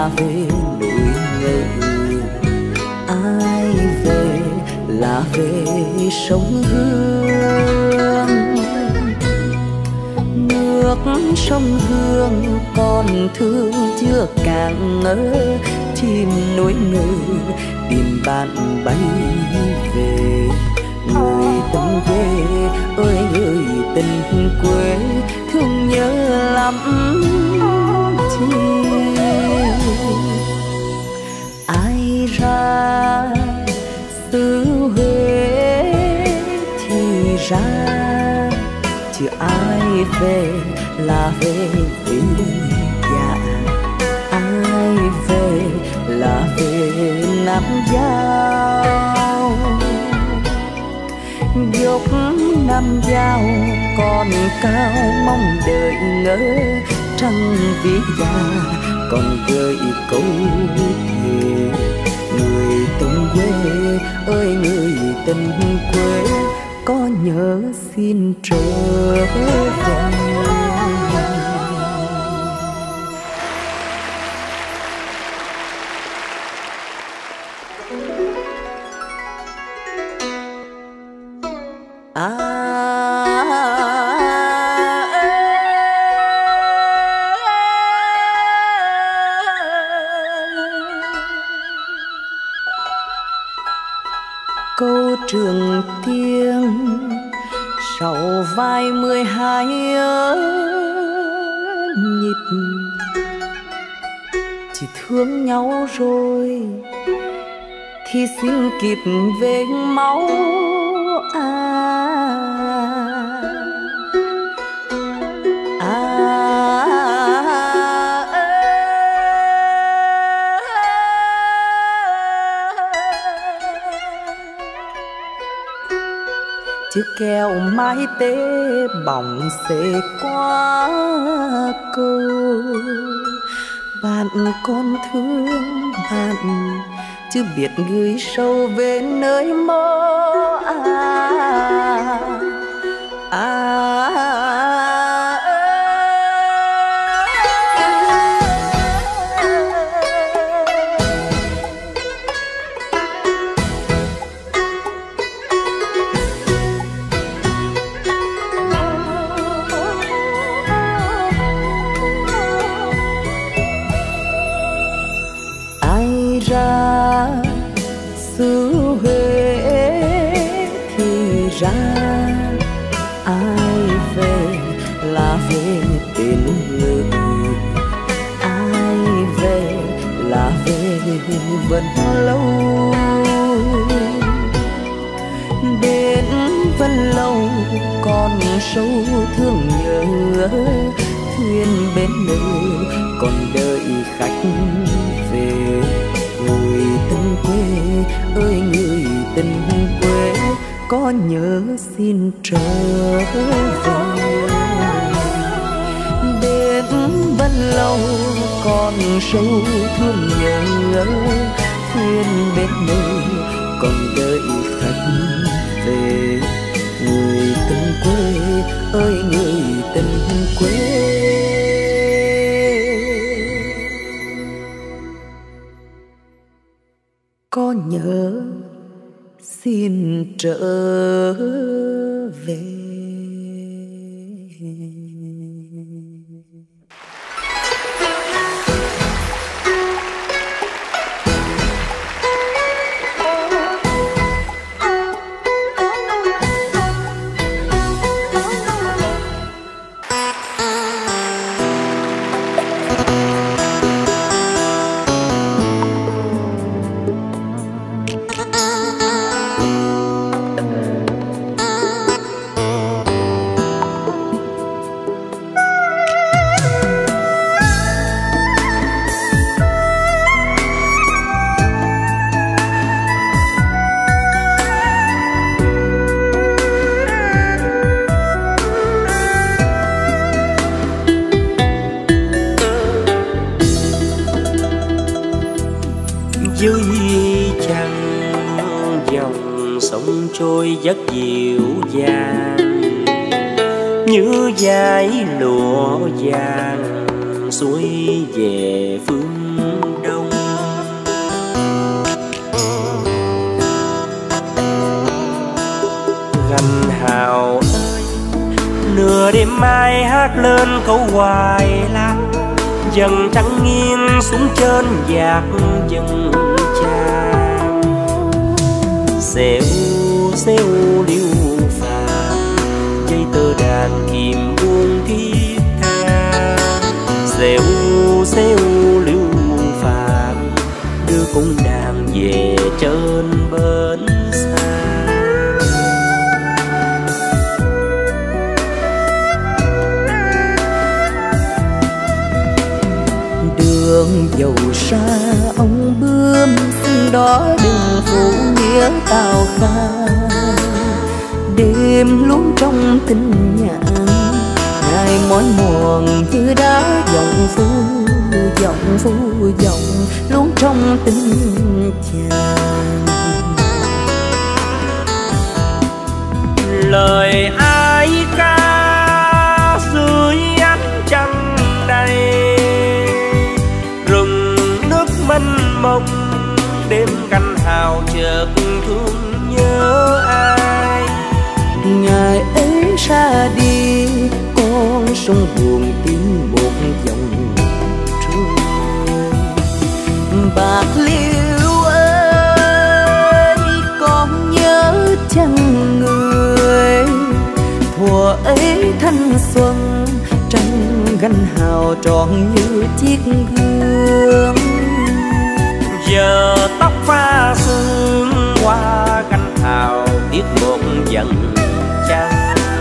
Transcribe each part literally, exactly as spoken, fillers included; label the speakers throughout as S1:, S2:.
S1: là về núi ngự, ai về là về sông Hương. Nước sông Hương còn thương chưa càng ngỡ, chim núi ngự tìm bạn bay về. Người tình quê ơi người tình quê thương nhớ lắm chi. Ai ra xứ Huế thì ra, chứ ai về là về với nhà. Ai về là về Nam Giao. Dốc Nam Giao còn cao mong đợi ngỡ, trăng vĩ già còn gợi câu thề. Người tình quê ơi người tình quê có nhớ xin trở về. À, câu Trường Tiên sau vai mười hai nhịp, chỉ thương nhau rồi thì xin kịp về máu. À, chiếc keo mái tê bỏng xệ qua cầu. Bạn con thương bạn chứ biết gửi sâu về nơi mơ. À, à, ra xứ Huế thì ra, ai về là về tên người. Ai về là về vẫn lâu. Đến vẫn lâu còn sâu thương nhớ, thuyền bên nơi còn đợi khách về. Người tình quê ơi người tình quê có nhớ xin trở về. Đến vẫn lâu còn sâu thương nhớ, thuyền bên nơi còn đợi khách về. Người tình quê ơi người tình quê có nhớ xin trở về.
S2: Dưới chăng dòng sông trôi rất dịu dàng, như dải lụa vàng xuôi về phương hào ơi, nửa đêm mai hát lên câu hoài lang, dần trăng nghiêng xuống trên dạt dần tràn. Xéo xéo liêu phàm, dây tơ đàn kìm buông thiết tha. Xéo xéo liêu phàm, đưa cung đàn về trên bến xa.
S1: Đường dầu xa ông bướm, xin đó đừng phụ nghĩa tào pha. Đêm luôn trong tình nhạn, ngày mỏi mòn như đá dòng phu dòng phu dòng luôn trong tình chàng.
S2: Lời ai ca dưới ánh trăng đầy, rừng nước mênh mông đêm canh hào chợt thương nhớ ai.
S1: Ngày ấy ra đi con sông buồn tiếng một dòng trôi. Bạc Liêu ơi con nhớ chăng người, thuở ấy thanh xuân trăng gánh hào tròn như chiếc gương.
S2: Giờ tóc pha sương qua cánh hào tiếc một dần trăng.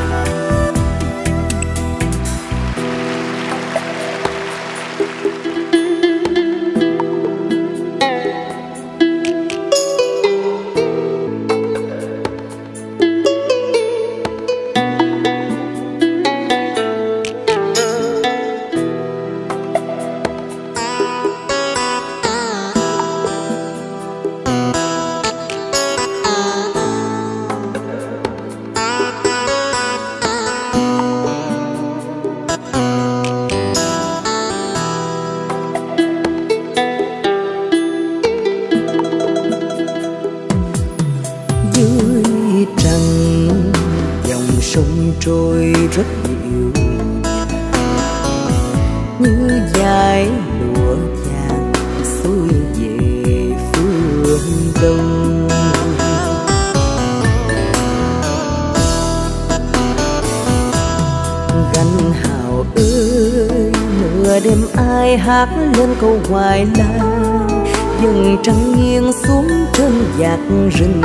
S1: Trôi rất dịu như dải lụa vàng xuôi về phương đông. Gánh hào ơi nửa đêm ai hát lên câu hoài lang, dần trăng nghiêng xuống trên dạt rừng.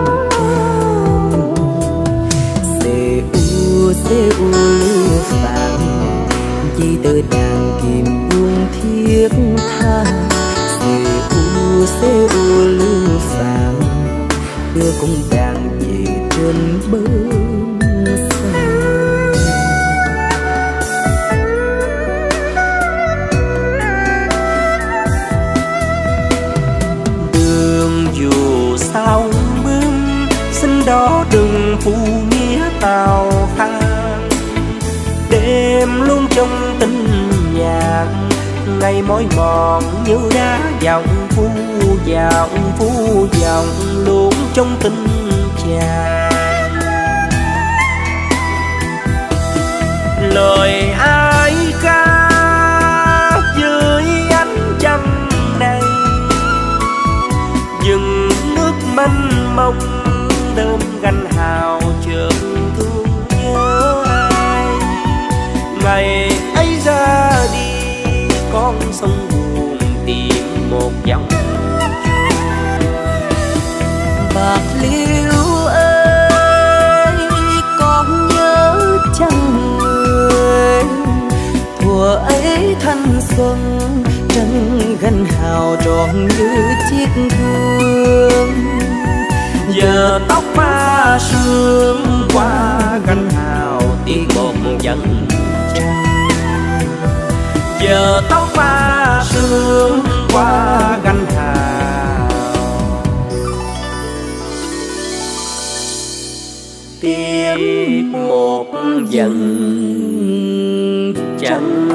S1: Xê u lưu phàm, dây tơ đàn kìm buông thiết tha. Xê u xê u lưu phàm, đưa cung đàn về trên bến xa.
S2: Đường dù sao bướm, xin đó đừng phụ nghĩa tào pha. Đêm luôn trong tình nhạc, ngày mỏi mòn như đá dòng phu dòng phu dòng luôn trong tình chàng. Lời ai ca dưới ánh trăng này, dừng nước mênh mông đơm gánh hào chợt thương nhớ ai. Ngày ấy ra đi con sông buồn tìm một dòng
S1: Bạc Liêu ơi con nhớ chăng người, thuở ấy thanh xuân trăng gánh hào tròn như chiếc gương.
S2: Giờ tóc pha sương qua gánh hào tiếc một dần trăng. Giờ tóc pha sương qua gánh hào tiếc một dần trăng.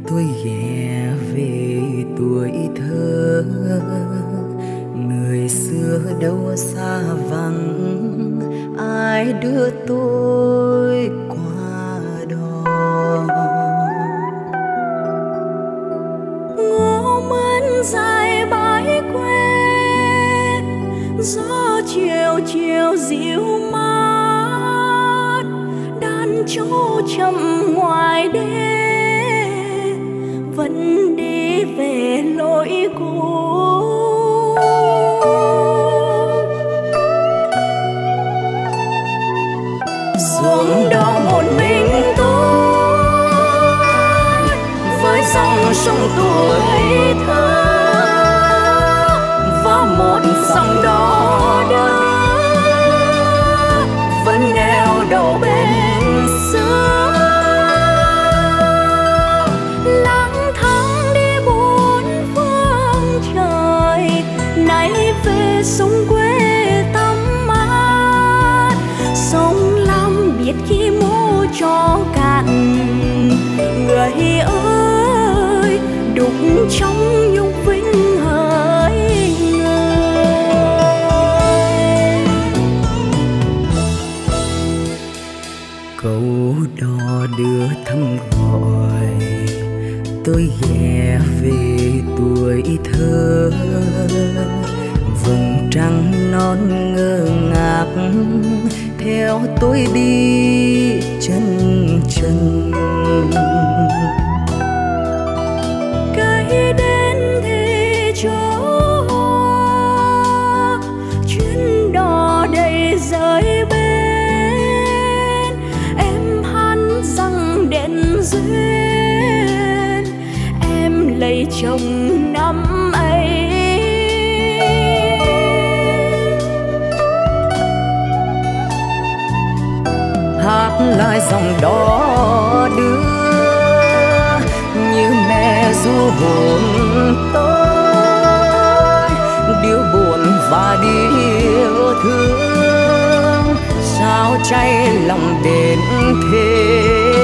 S1: tôi ghé về tuổi thơ, người xưa đâu xa vắng, ai đưa tôi qua đó.
S3: Ngõ mến dài bãi quê, gió chiều chiều dịu mát, đàn trâu chậm ngoài đê vẫn đi về lối cũ. Ruộng đó một mình tôi với dòng sông tuổi thơ và một dòng đò đưa vẫn neo đậu bên xưa. Lang thang đi bốn phương trời, nay về sông quê tắm mát. Sông Lam biết khi mô cho cạn, người ơi đục trong nhung vinh hỡi người.
S1: Câu đò đưa thăm gọi tôi ghé về tuổi thơ, vầng trăng non ngơ ngác theo tôi đi chân chân.
S3: Cây đến thì chỗ chuyến đò đầy rơi bên, em hắn răng đèn duyên em lấy chồng năm ấy.
S1: Hát lại dòng đó đưa như mẹ ru hồn tôi, điều buồn và điều thương sao cháy lòng đến thế.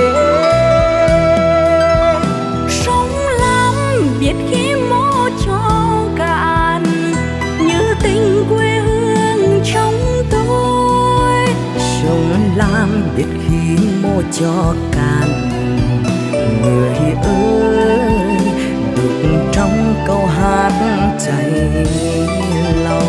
S3: Sông Lam biết khi mô cho cạn, như tình quê hương trong tôi.
S1: Sông Lam biết khi mô cho cạn, người ơi đục trong câu hát cháy lòng.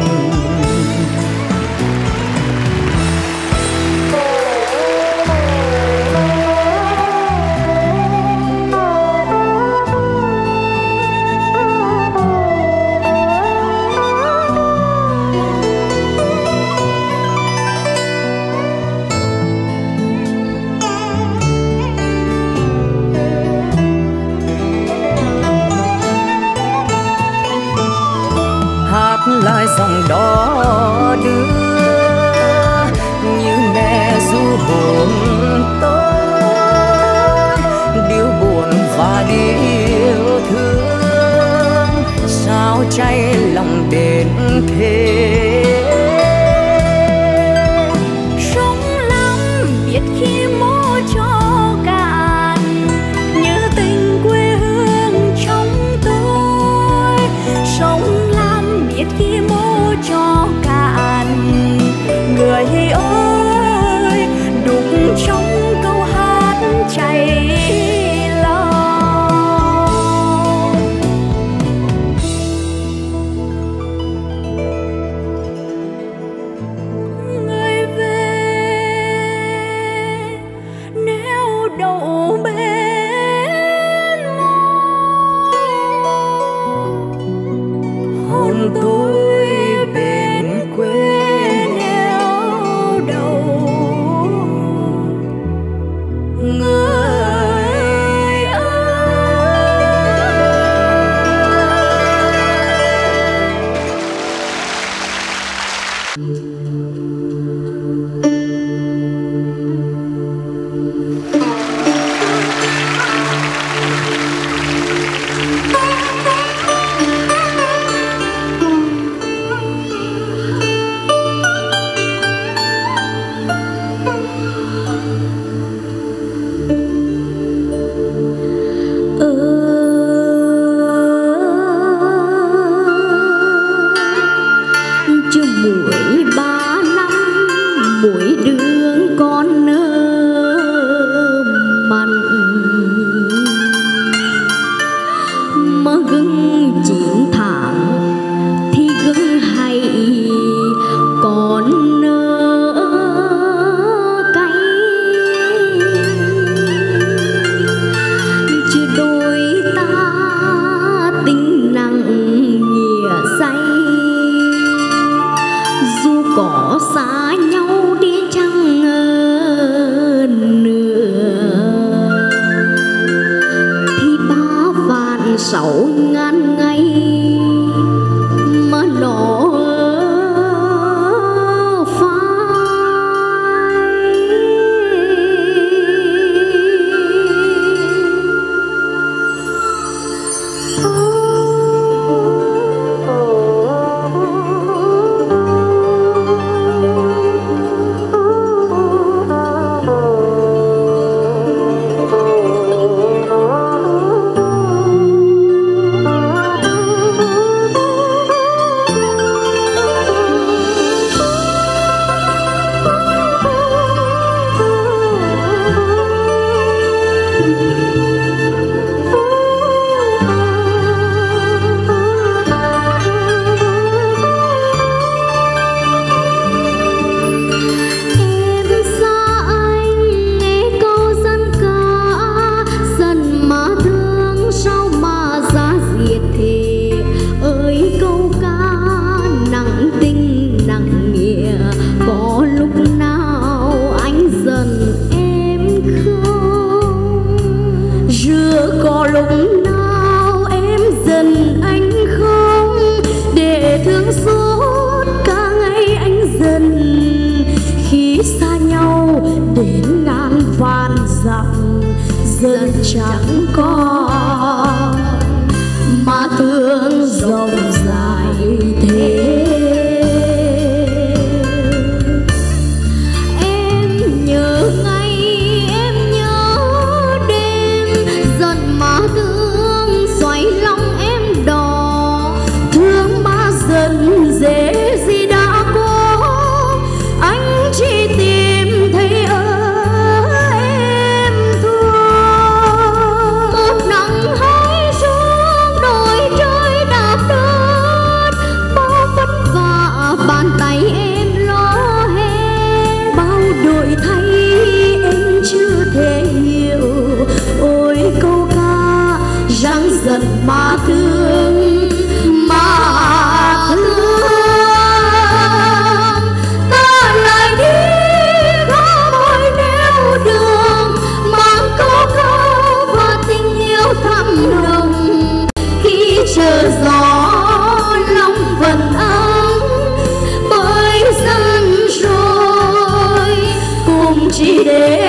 S1: Lại dòng đó đưa như mẹ ru hồn tôi, điều buồn và điều thương sao cháy lòng đến thế.
S3: Sông Lam biết khi mô cho cạn, như tình quê hương trong tôi. Sông Lam biết khi mô cho chưa mười ba năm mỗi đứa con nơ mặn mà gừng chín tháng thì gừng hay còn nơ cay chưa đôi ta tình nặng nghĩa say dù có xa nhau đi chăng nữa thì ba vạn sáu ngàn ngày mà nó dân chẳng có mà thương rộng dài thế. Em nhớ ngày em nhớ đêm giận mà thương xoay lòng em đỏ thương mà dần dễ gì đã có anh chỉ tìm thấy ở giận mà thương mà thương ta lại đi có mỏi nẻo đường mang câu ca và tình yêu thắm nồng khi chờ gió lòng vẫn ấm bởi dần rồi cùng chỉ để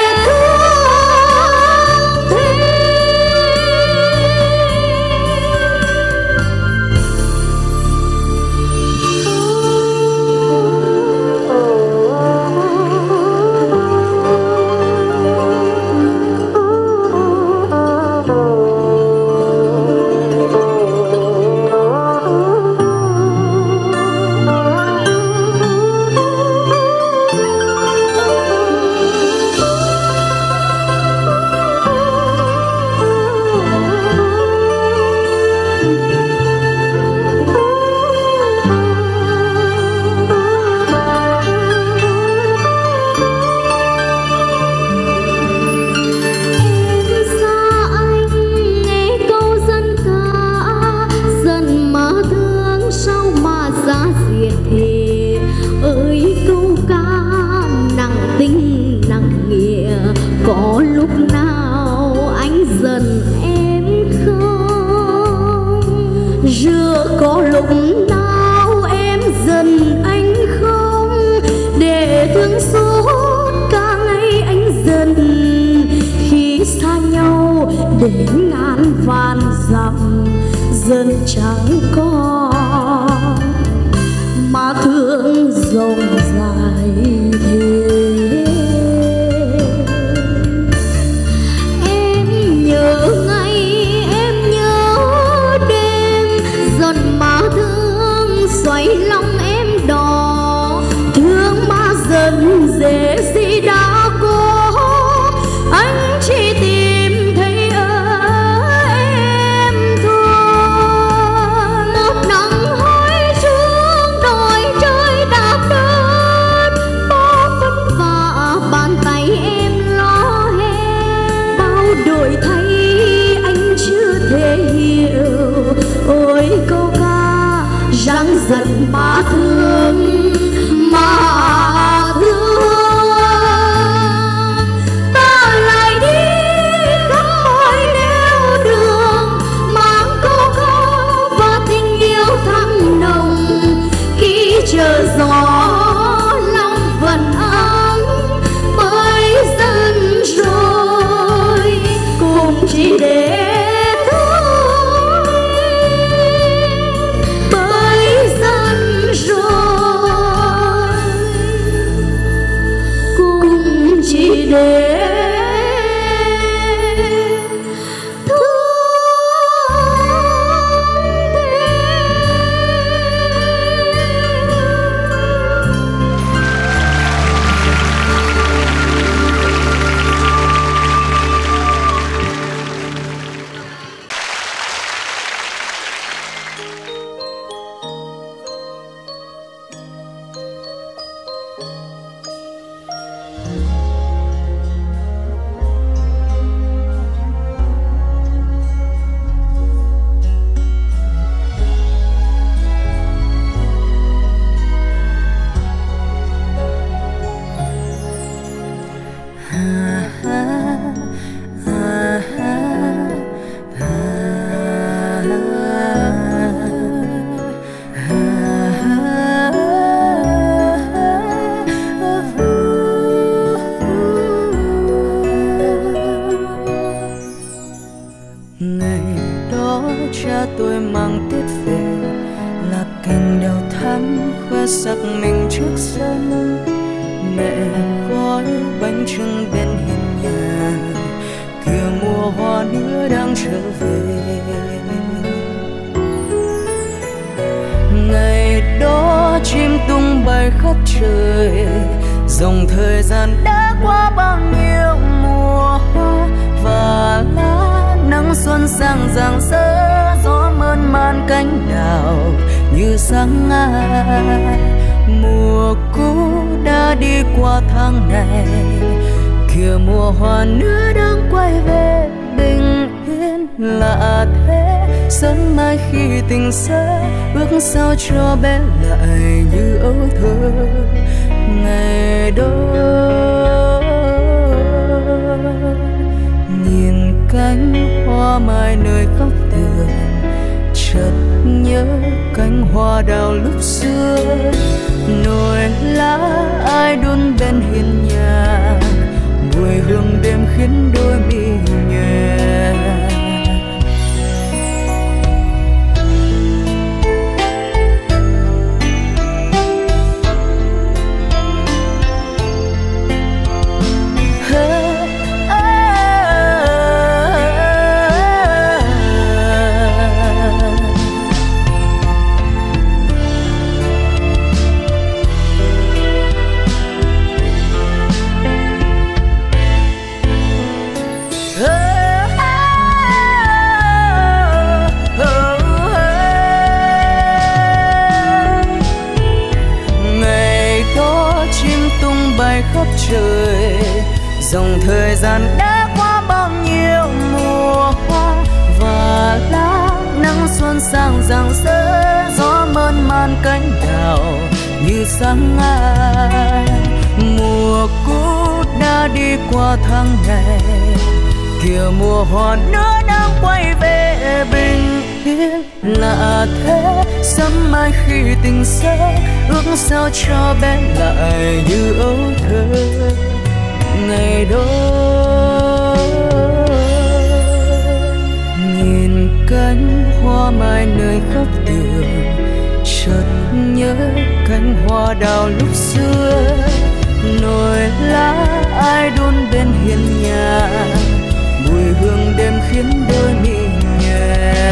S3: có lúc nào anh giận em không, giữa có lúc nào em giận anh không, để thương xót cả ngày anh giận khi xa nhau đến ngàn vạn dặm dần chẳng có mà thương rộng dài thế. Em nhớ ngày đã có, anh chỉ tìm thấy ở em thôi. Một nắng hoi xuống đồi trời đạp đơn, bao vất vả bàn tay em lo hết. Bao đổi thay anh chưa thể hiểu, ôi câu ca răng giận mà thương mà thương. Ta lại đi khắp mọi nẻo đường, mang câu ca và tình yêu thắm nồng. Khi chờ gió lòng vẫn ấm, bởi dần rồi cũng chỉ để chỉ để dòng thời gian đã qua bao nhiêu mùa hoa và lá, nắng xuân sang rạng rỡ, gió mơn man cánh đào như sáng ai. Mùa cũ đã đi qua tháng này, kìa mùa hoa nữa đang quay về bình yên. Lạ thế sớm mai khi tình xa, ước sao cho bé lại như ấu thơ ngày đó. Nhìn cánh hoa mai nơi góc tường, chợt nhớ cánh hoa đào lúc xưa. Nồi lá ai đun bên hiên nhà, mùi hương đêm khiến đôi mi nhòe. Trời dòng thời gian đã qua bao nhiêu mùa hoa và lá, nắng xuân sang rạng rỡ, gió mơn man cánh đào như sáng ai. Mùa cũ đã đi qua tháng ngày, kìa mùa hoa nữa đang quay về bình yên. Lạ thế sớm mai khi tình xa, ước sao cho bé lại như ấu thơ ngày đó. Nhìn cánh hoa mai nơi góc tường, chợt nhớ cánh hoa đào lúc xưa. Nồi lá ai đun bên hiên nhà, mùi hương đêm khiến đôi mi nhòe.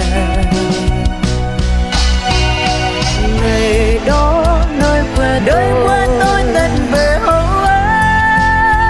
S3: Ngày đó nơi quê tôi, nơi quê tôi tình về hậu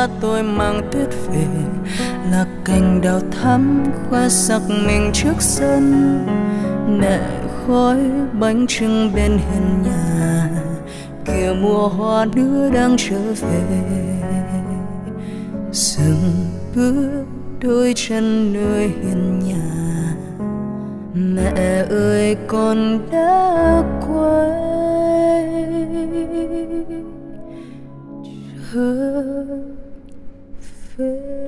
S1: cha tôi mang tuyết về, là cành đào thắm khoe sắc mình trước sân. Mẹ khói bánh trưng bên hiên nhà, kìa mùa hoa nữa đang trở về. Dừng bước đôi chân nơi hiên nhà, mẹ ơi con đã quay trở về.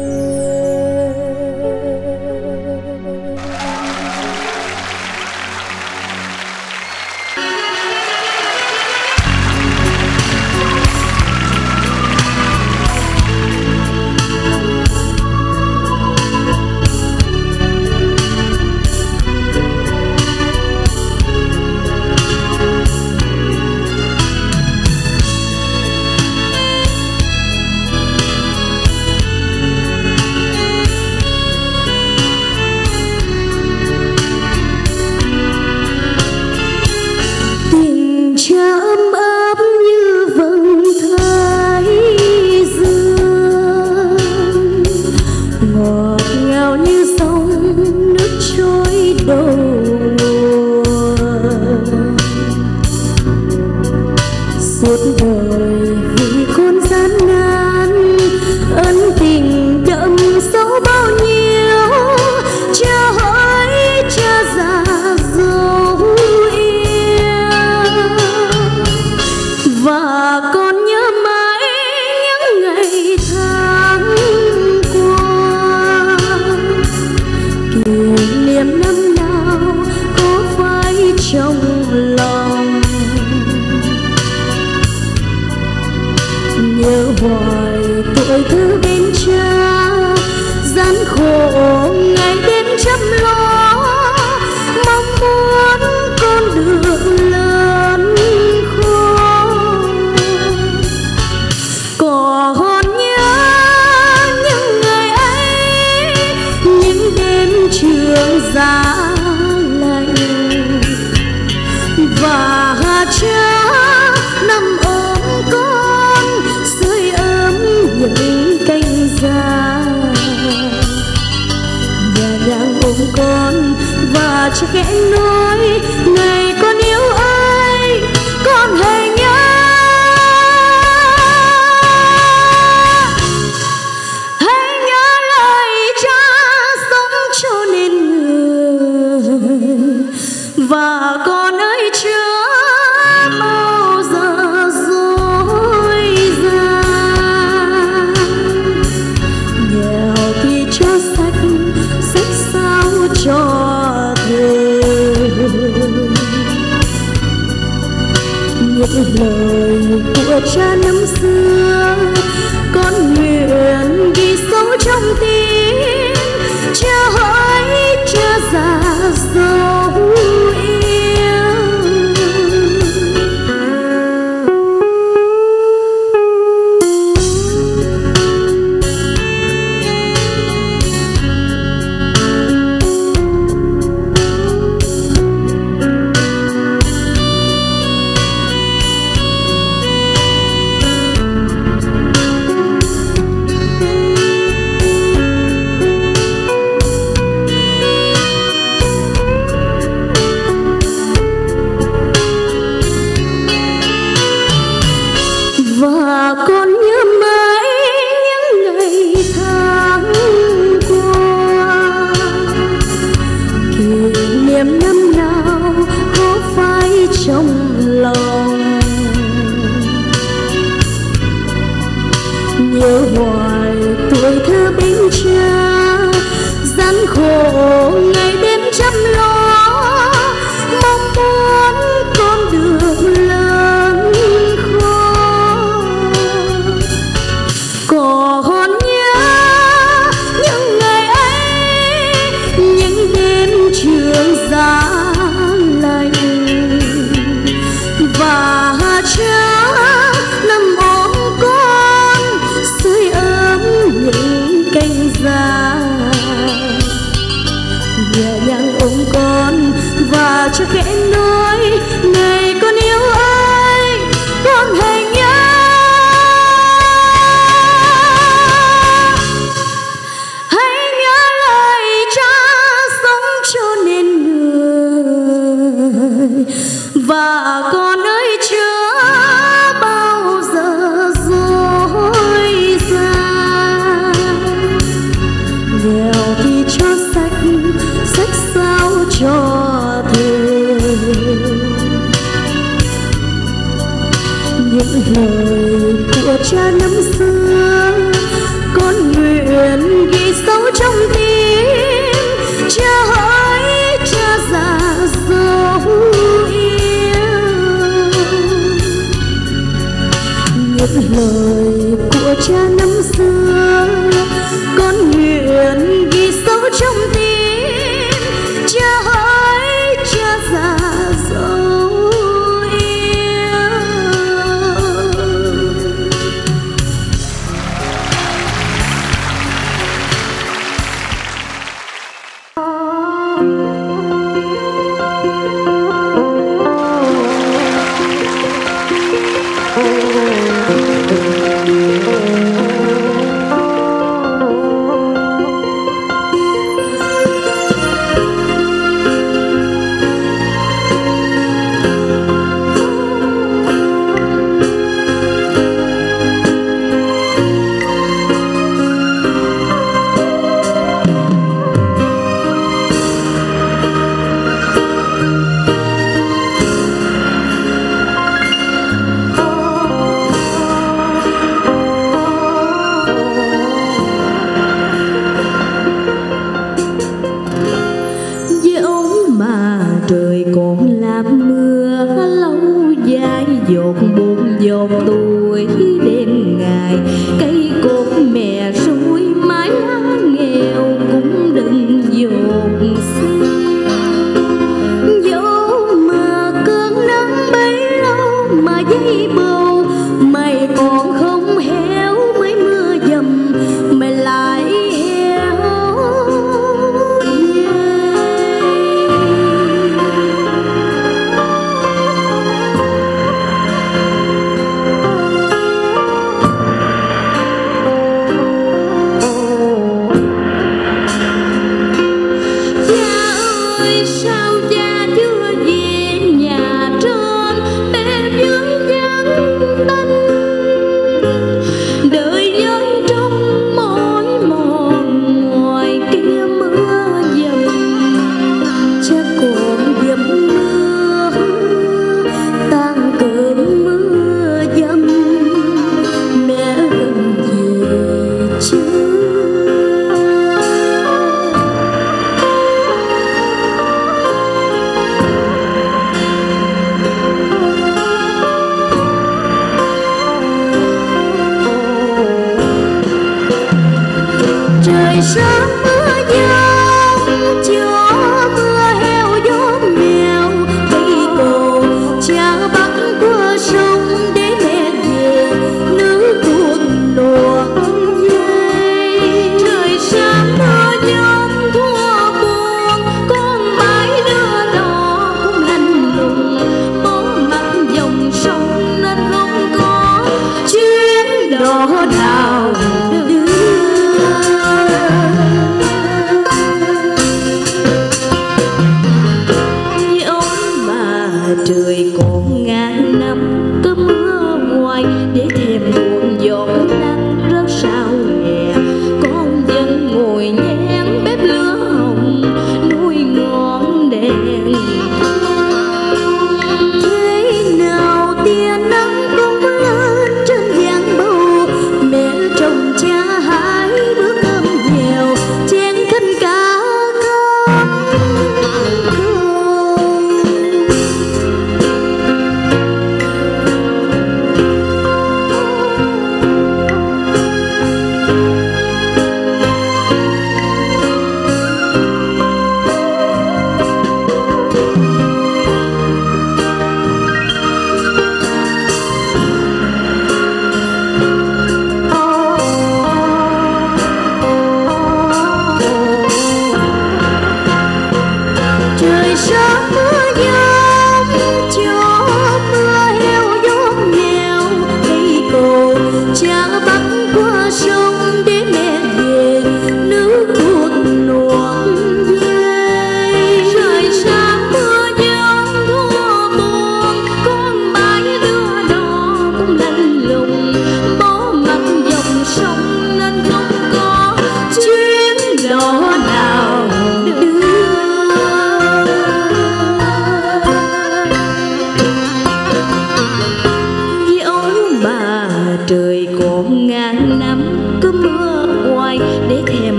S3: Lời của cha năm xưa con nguyện ghi sâu trong tim, cha hỡi cha già dấu cho khẽ nói này con yêu ơi, con hãy nhớ những lời của cha năm xưa con nguyện ghi sâu trong tim. Cha hỡi cha già dấu yêu, những lời của cha năm xưa con nguyện ghi sâu trong tim. Cha hỡi cha già dấu yêu. Trời còn làm mưa lâu dài, dột buồn dột tuổi đêm ngày. Cây cột mẹ ruồi mái lá nghèo cũng đừng dột xin. Dẫu mà cơn nắng bấy lâu mà dây bầu, mày còn không héo mấy mưa dầm mày lại héo.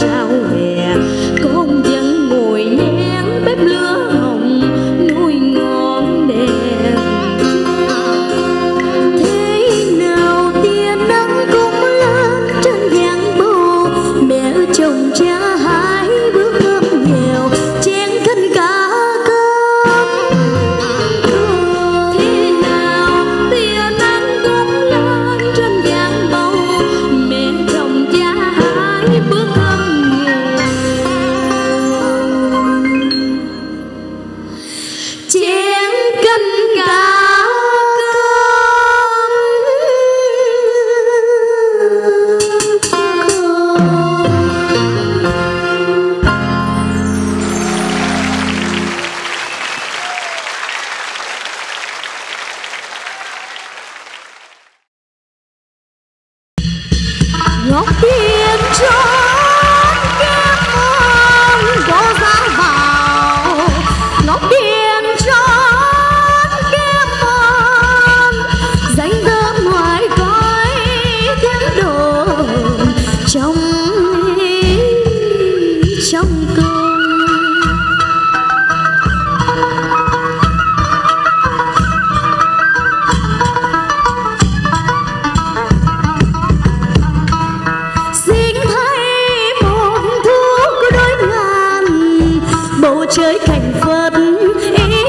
S3: sao hè con vẫn ngồi nén bếp lửa hồng nuôi ngọn đèn. Thế nào tia nắng cũng lên trên giang bầu, mẹ chồng cha hai bữa cơm nghèo chén canh cá cơm. Thế nào tia nắng cũng lên trên giang bầu, mẹ chồng cha hai bữa cơm nghèo chén canh cá ngọc tiền trốn kem mong có giá vào, ngọc tiền trốn kem mong danh thơm ngoài cõi tiếng đồn trong trong cơn. Xin thấy một thuốc đôi ngàn bầu trời cảnh vật ý,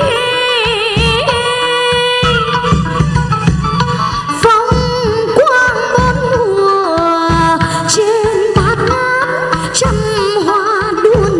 S3: phong quang bốn mùa trên bát ngát trăm hoa đua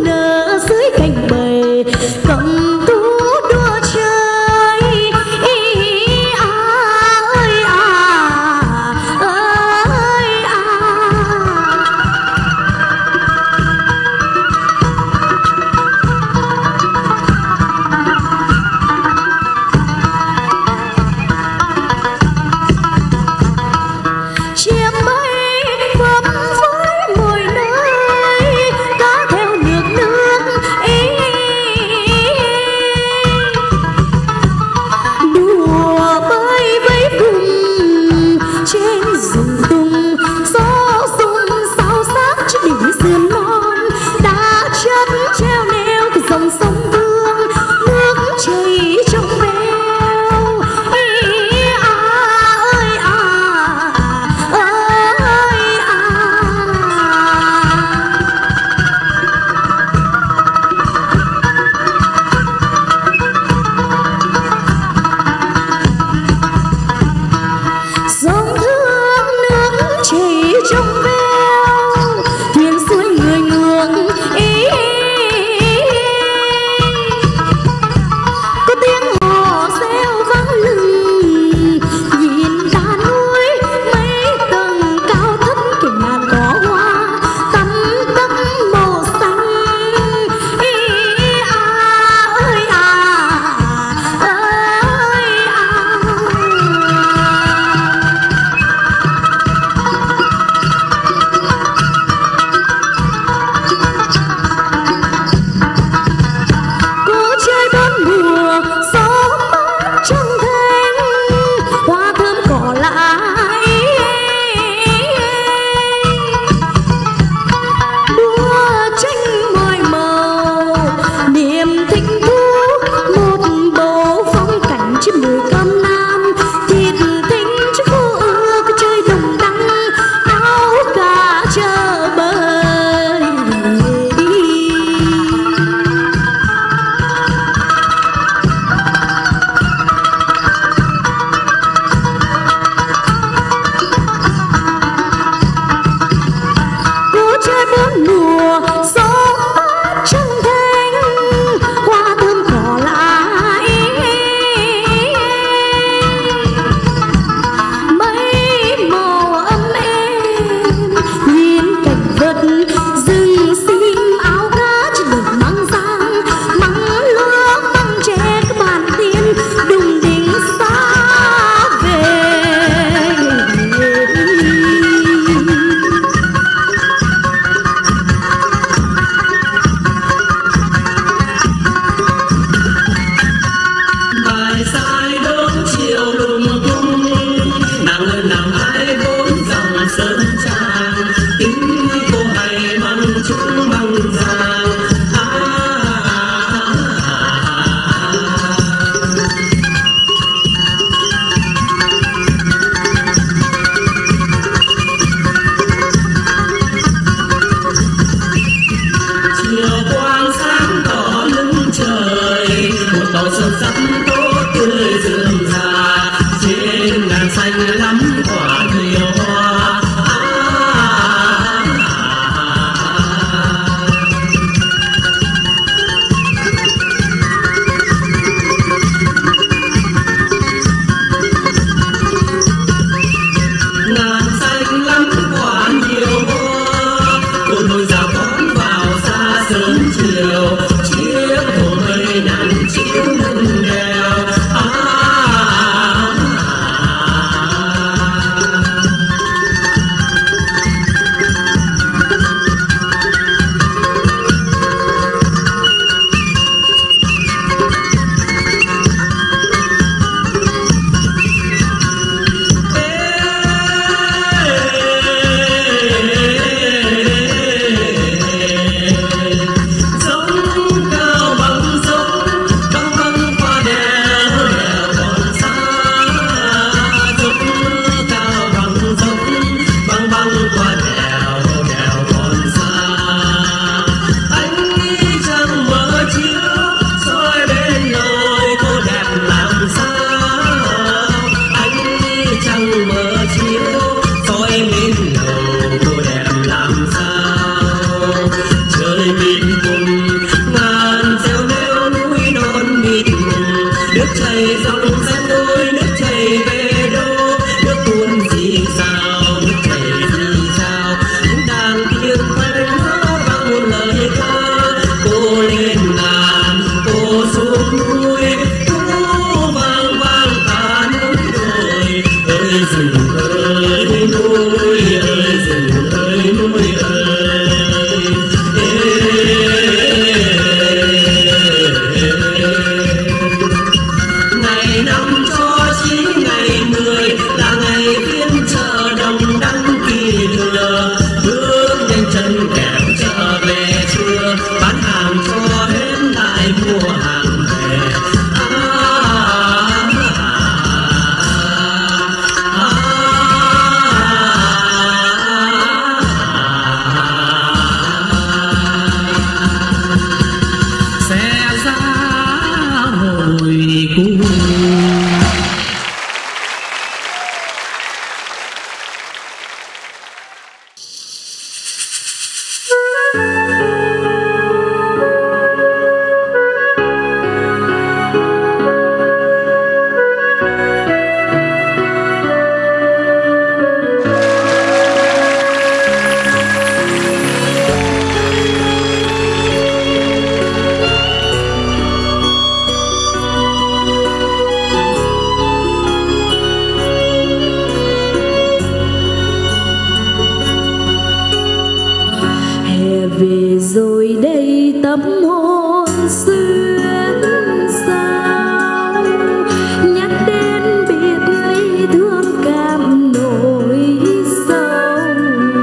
S3: rồi đây tâm hồn xuyên sao, nhắc đến biệt ly thương cảm nỗi sâu.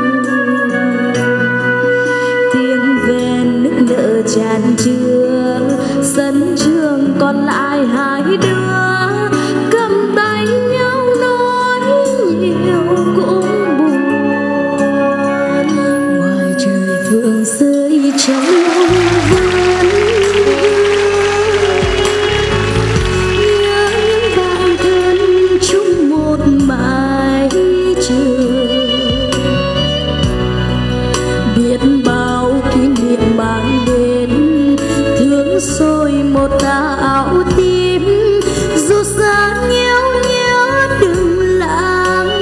S3: Tiếng ven nước nợ tràn trưa, sân trường còn lại hai đứa cầm tay nhau nói nhiều cũng buồn. Ngoài trời phương rơi trong vườn, nhớ những bạn thân chung một mái trường. Biết bao kỷ niệm mang đến thương sôi một áo tim, dù xa nhau nhớ đừng lãng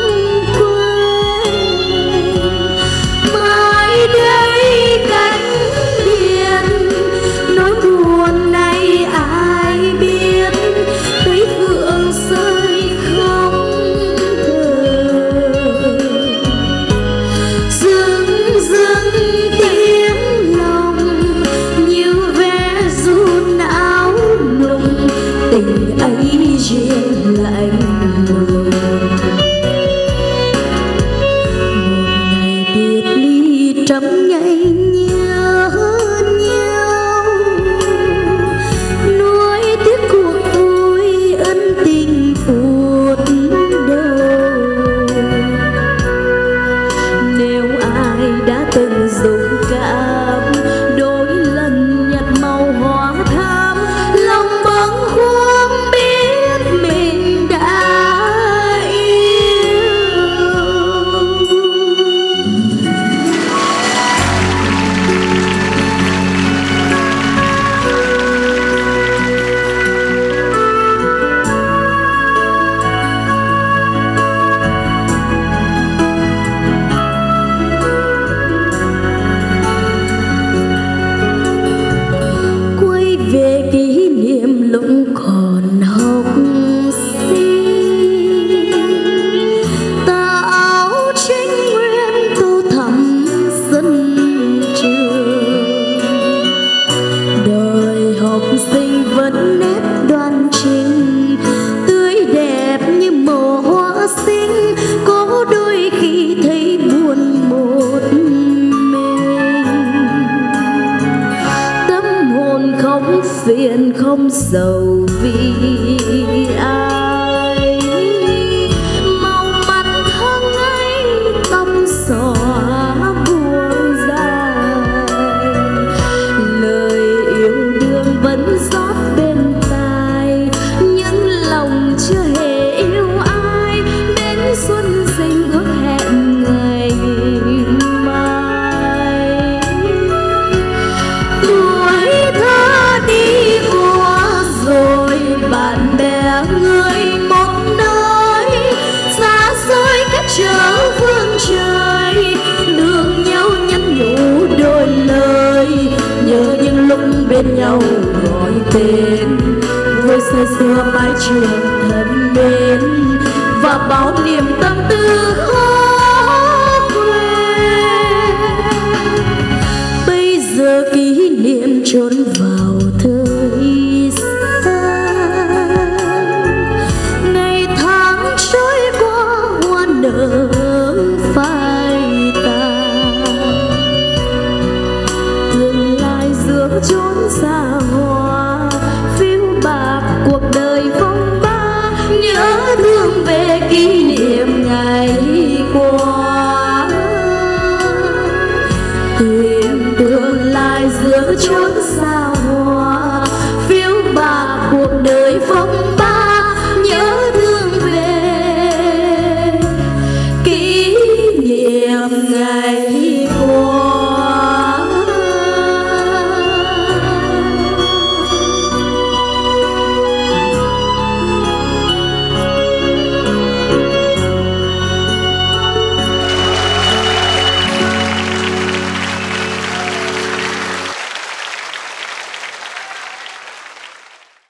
S3: quên. Mai đây cánh biển, nỗi buồn này ai biết, thấy phượng rơi không thở. Dưng dưng tiếng lòng như vé run áo nùng, tình ấy riêng lạnh lùng. Một ngày biệt ly trăm ngày nhớ nhau, nuối tiếc cuộc vui ân tình phút đầu. Nếu ai đã từng dũng cảm đôi lần nhặt màu hoa thắm, lòng bâng khuâng biết mình đã yêu. Quay về kỷ niệm lúc còn học sinh, tà áo trinh nguyên tô thắm sân trường. Đời học sinh vẫn nét đoan chính, tươi đẹp như màu hoa xinh, có đôi khi thấy buồn một mình. Tâm hồn không phiền không sầu vì ai, màu mặt thơ ngây tóc xõa buông dài. Lời yêu đương vẫn rót bên tai, những lòng chưa hề yêu ai, đến xuân sinh ước hẹn ngày mai. Tuổi thơ đi qua rồi, bạn bè người một nơi, xa xôi cách trở phương trời, đường nhau nhắn nhủ đôi lời, nhớ những lúc bên nhau gọi tên, vui say sưa mái trường thân mến, và bao niềm tâm tư khó quên. Bây giờ kỷ niệm trốn vào thời gian, ngày tháng trôi qua hoa nở phai tàn. Tương lai giữa chốn xa hoa, phiêu bạc cuộc đời phong ba, nhớ thương về kỷ niệm ngày qua. Tìm tương lai giữa chốn xa hoa, phiêu bạc cuộc đời phong ba, nhớ thương về kỷ niệm ngày